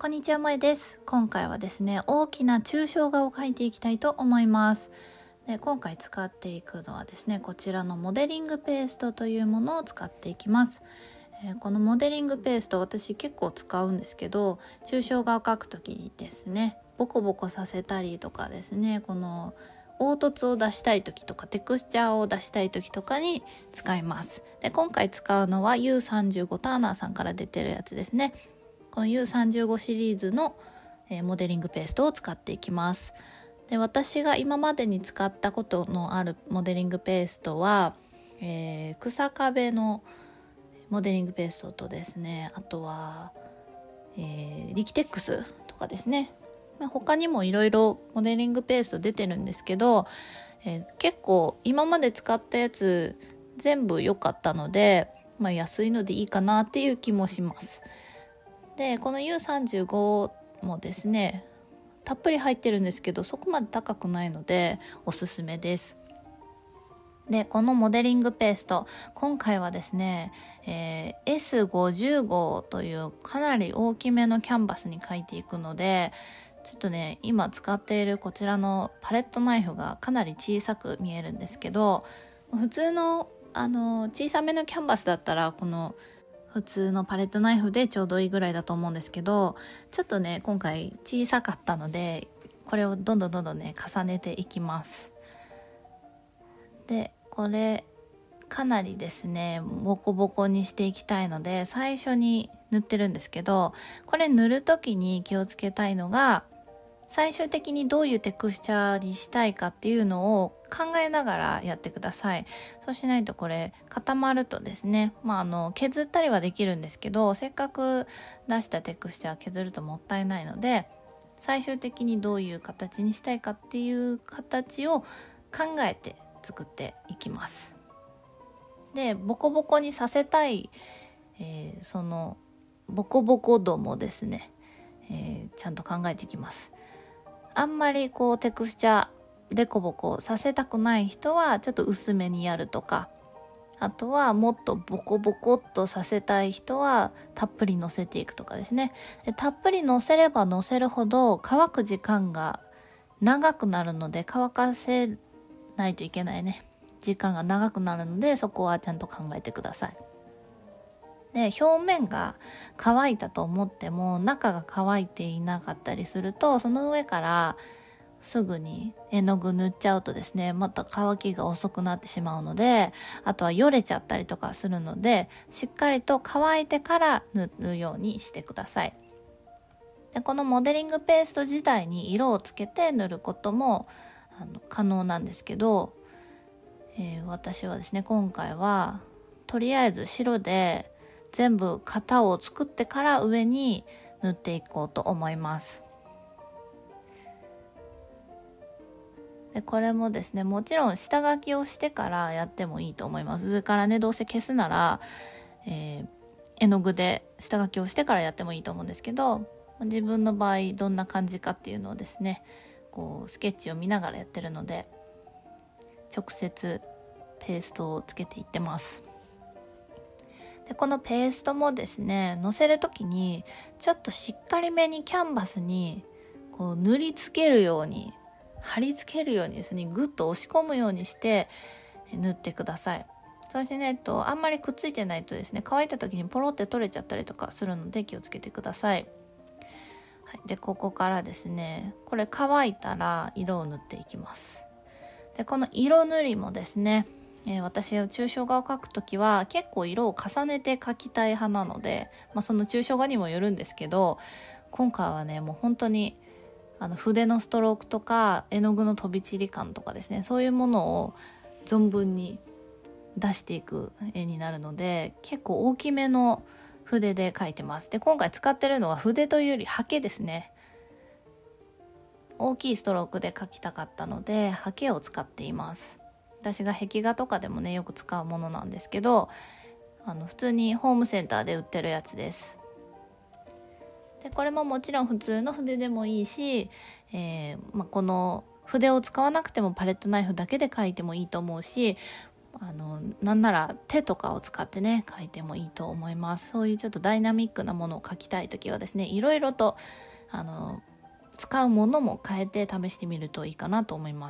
こんにちは、萌です。今回はですね、大きな抽象画を描いていきたいと思います。で、今回使っていくのはですね、こちらのモデリングペーストというものを使っていきます。このモデリングペースト、私結構使うんですけど、抽象画を描くときにですね、ボコボコさせたりとかですね、この凹凸を出したい時とかテクスチャーを出したい時とかに使います。で、今回使うのは U35 ターナーさんから出てるやつですね。この U35 シリーズの、モデリングペーストを使っていきます。で、私が今までに使ったことのあるモデリングペーストは、草壁のモデリングペーストとですね、あとは、リキテックスとかですね、他にもいろいろモデリングペースト出てるんですけど、結構今まで使ったやつ全部良かったので、安いのでいいかなっていう気もします。で、この U35 もですね、たっぷり入ってるんですけど、そこまで高くないのでおすすめです。で、このモデリングペースト、今回はですね、S50 号というかなり大きめのキャンバスに描いていくので、ちょっとね、今使っているこちらのパレットナイフがかなり小さく見えるんですけど、普通の小さめのキャンバスだったらこの普通のパレットナイフでちょうどいいぐらいだと思うんですけど、ちょっとね、今回小さかったので、これをどんどんね、重ねていきます。で、これかなりですね、ボコボコにしていきたいので、最初に塗ってるんですけど、これ塗るときに気をつけたいのが、最終的にどういうテクスチャーにしたいかっていうのを考えながらやってください。そうしないとこれ固まるとですね、削ったりはできるんですけど、せっかく出したテクスチャー削るともったいないので、最終的にどういう形にしたいかっていう形を考えて作っていきます。で、ボコボコにさせたい、そのボコボコ度もですね、ちゃんと考えていきます。あんまりこうテクスチャーデコボコさせたくない人はちょっと薄めにやるとか、あとはもっとボコボコっとさせたい人はたっぷり乗せていくとかですね。で、たっぷり乗せれば乗せるほど乾く時間が長くなるので、乾かせないといけないね、時間が長くなるので、そこはちゃんと考えてください。で、表面が乾いたと思っても中が乾いていなかったりすると、その上からすぐに絵の具塗っちゃうとですね、また乾きが遅くなってしまうので、あとはよれちゃったりとかするので、しっかりと乾いてから塗るようにしてください。で、このモデリングペースト自体に色をつけて塗ることも可能なんですけど、私はですね、今回はとりあえず白で全部型を作ってから上に塗っていこうと思います。で、これもですね、もちろん下書きをしてからやってもいいと思います。上からね、どうせ消すなら、絵の具で下書きをしてからやってもいいと思うんですけど、自分の場合どんな感じかっていうのをですね、こうスケッチを見ながらやってるので、直接ペーストをつけていってます。で、このペーストもですね、のせるときにちょっとしっかりめにキャンバスにこう塗りつけるように、貼り付けるようにですね、ぐっと押し込むようにして塗ってください。そうしないと、あんまりくっついてないとですね、乾いた時にポロって取れちゃったりとかするので気をつけてください。はい、で、ここからですね、これ乾いたら色を塗っていきます。で、この色塗りもですね、私は抽象画を描くときは結構色を重ねて描きたい派なので、その抽象画にもよるんですけど、今回はね、もう本当に筆のストロークとか絵の具の飛び散り感とかですね、そういうものを存分に出していく絵になるので、結構大きめの筆で描いてます。で、今回使ってるのは筆というよりハケですね。大きいストロークで描きたかったのでハケを使っています。私が壁画とかでもね、よく使うものなんですけど、普通にホームセンターで売ってるやつです。で、これももちろん普通の筆でもいいし、この筆を使わなくてもパレットナイフだけで描いてもいいと思うし、 なんなら手とかを使ってね描いてもいいと思います。そういうちょっとダイナミックなものを描きたいときはですね、いろいろと使うものも変えて試してみるといいかなと思います。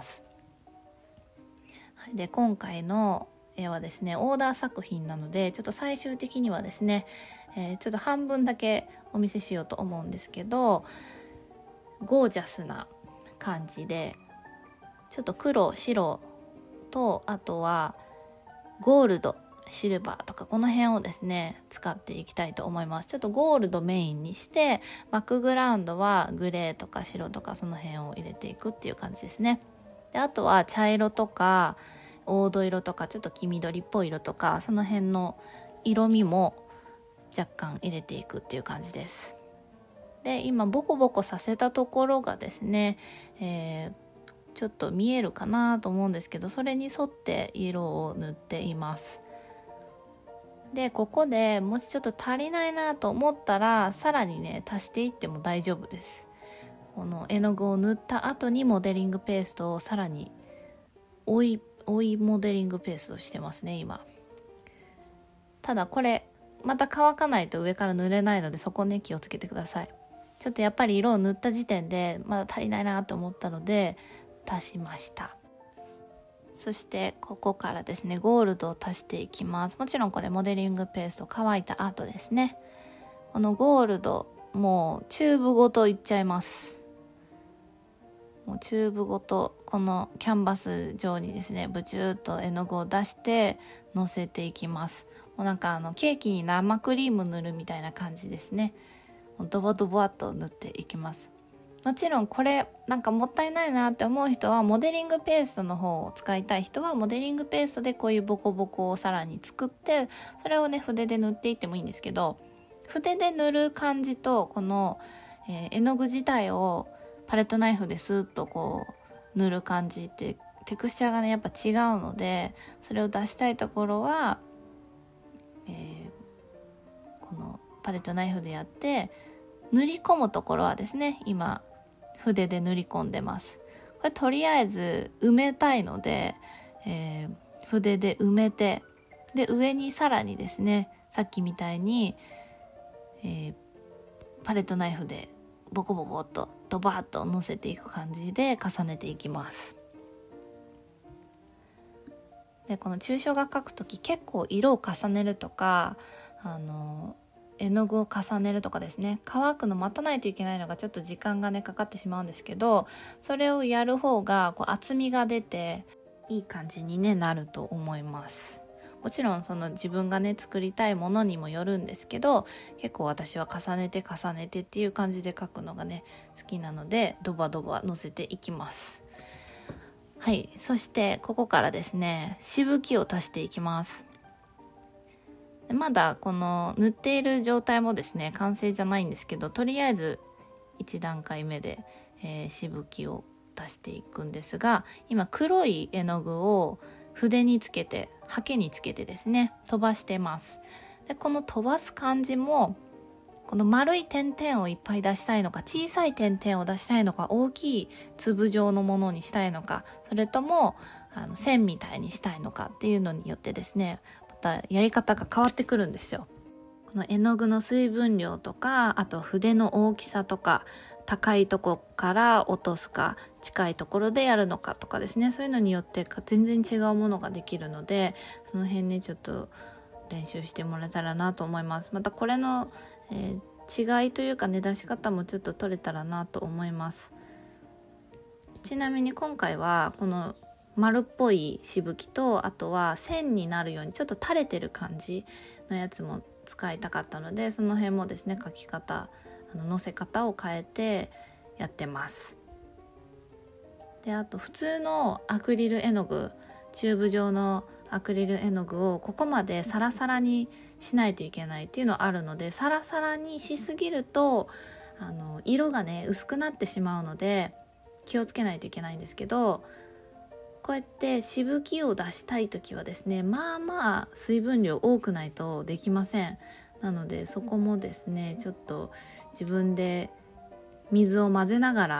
で、今回の絵はですねオーダー作品なので、ちょっと最終的にはですね、ちょっと半分だけお見せしようと思うんですけど、ゴージャスな感じで、ちょっと黒白と、あとはゴールドシルバーとか、この辺をですね使っていきたいと思います。ちょっとゴールドメインにして、バックグラウンドはグレーとか白とかその辺を入れていくっていう感じですね。で、あとは茶色とか黄土色とかちょっと黄緑っぽい色とか、その辺の色味も若干入れていくっていう感じです。で、今ボコボコさせたところがですね、ちょっと見えるかなと思うんですけど、それに沿って色を塗っています。で、ここでもしちょっと足りないなと思ったら、さらにね足していっても大丈夫です。この絵の具を塗った後にモデリングペーストをさらに追いモデリングペーストしてますね今。ただこれまた乾かないと上から塗れないので、そこね気をつけてください。ちょっとやっぱり色を塗った時点でまだ足りないなと思ったので足しました。そしてここからですねゴールドを足していきます。もちろんこれモデリングペースト乾いた後ですね。このゴールドもうチューブごといっちゃいます。もうチューブごとこのキャンバス上にですねブチューっと絵の具を出してのせていきます。もうなんかケーキに生クリーム塗るみたいな感じですね。ドボドボっと塗っていきます。もちろんこれなんかもったいないなって思う人は、モデリングペーストの方を使いたい人はモデリングペーストでこういうボコボコをさらに作って、それをね筆で塗っていってもいいんですけど、筆で塗る感じとこの、絵の具自体をパレットナイフでスーッとこう塗る感じってテクスチャーがねやっぱ違うので、それを出したいところは、このパレットナイフでやって、塗り込むところはですね今筆で塗り込んでます。これとりあえず埋めたいので、筆で埋めて、で上にさらにですねさっきみたいに、パレットナイフでボコボコっとドバーッと乗せていく感じで重ねていきます。で、この抽象画描くとき結構色を重ねるとか絵の具を重ねるとかですね、乾くの待たないといけないのがちょっと時間がねかかってしまうんですけど、それをやる方がこう厚みが出ていい感じに、ね、なると思います。もちろんその自分がね作りたいものにもよるんですけど、結構私は重ねて重ねてっていう感じで描くのがね好きなので、ドバドバ乗せていきます。はい、そしてここからですねしぶきを足していきます。まだこの塗っている状態もですね完成じゃないんですけど、とりあえず1段階目で、しぶきを足していくんですが、今黒い絵の具を筆につけて、ハケにつけてですね飛ばしてます。で、この飛ばす感じもこの丸い点々をいっぱい出したいのか、小さい点々を出したいのか、大きい粒状のものにしたいのか、それとも線みたいにしたいのかっていうのによってですねやり方が変わってくるんですよ。この絵の具の水分量とか、あと筆の大きさとか、高いとこから落とすか近いところでやるのかとかですね、そういうのによって全然違うものができるので、その辺ねちょっと練習してもらえたらなと思います。またこれの、違いというかね出し方もちょっと取れたらなと思います。ちなみに今回はこの丸っぽいしぶきと、あとは線になるようにちょっと垂れてる感じのやつも使いたかったので、その辺もですね描き方のせ方を変えてやってます。で、あと普通のアクリル絵の具、チューブ状のアクリル絵の具をここまでサラサラにしないといけないっていうのあるので、サラサラにしすぎると色がね薄くなってしまうので気をつけないといけないんですけど、こうやってしぶきを出したいときはですね、まあまあ水分量多くないとできません。なのでそこもですねちょっと自分で水を混ぜながら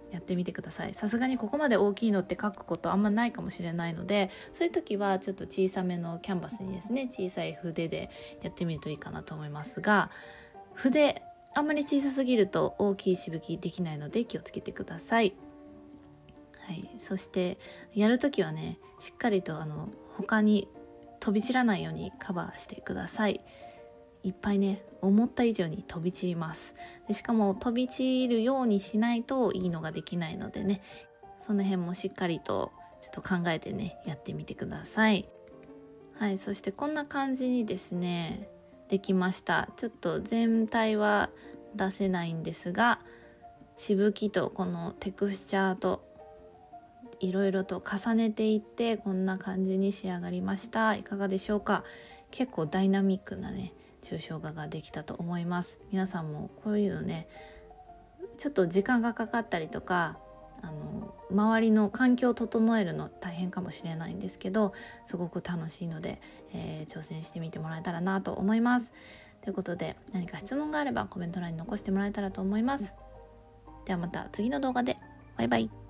やってみてください。さすがにここまで大きいのって書くことあんまないかもしれないので、そういう時はちょっと小さめのキャンバスにですね、小さい筆でやってみるといいかなと思いますが、筆あんまり小さすぎると大きいしぶきできないので気をつけてください。はい、そしてやるときはね、しっかりと他に飛び散らないようにカバーしてください。いっぱいね、思った以上に飛び散ります。でしかも飛び散るようにしないといいのができないのでね、その辺もしっかりとちょっと考えてね、やってみてください。はい、そしてこんな感じにですね、できました。ちょっと全体は出せないんですが、しぶきとこのテクスチャーといろいろと重ねていってこんな感じに仕上がりました。いかがでしょうか。結構ダイナミックなね、抽象画ができたと思います。皆さんもこういうのね、ちょっと時間がかかったりとか、周りの環境を整えるの大変かもしれないんですけど、すごく楽しいので、挑戦してみてもらえたらなと思います。ということで、何か質問があればコメント欄に残してもらえたらと思います。ではまた次の動画で。バイバイ。